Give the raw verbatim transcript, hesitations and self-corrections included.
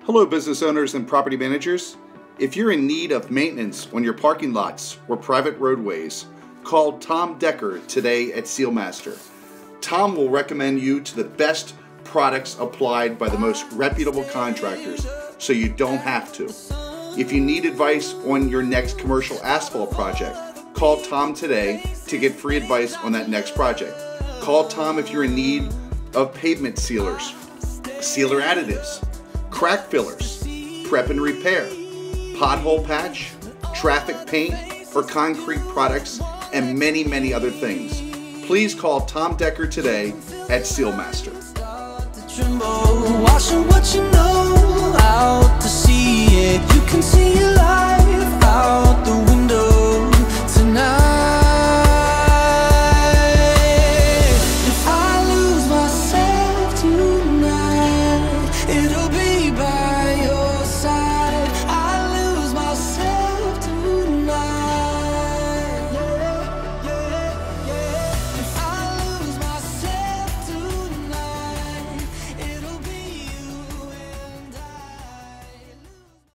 Hello business owners and property managers. If you're in need of maintenance on your parking lots or private roadways, call Tom Decker today at Sealmaster. Tom will recommend you to the best products applied by the most reputable contractors so you don't have to. If you need advice on your next commercial asphalt project, call Tom today to get free advice on that next project. Call Tom if you're in need of pavement sealers, sealer additives, crack fillers, prep and repair, pothole patch, traffic paint, or concrete products, and many, many other things. Please call Tom Decker today at Sealmaster.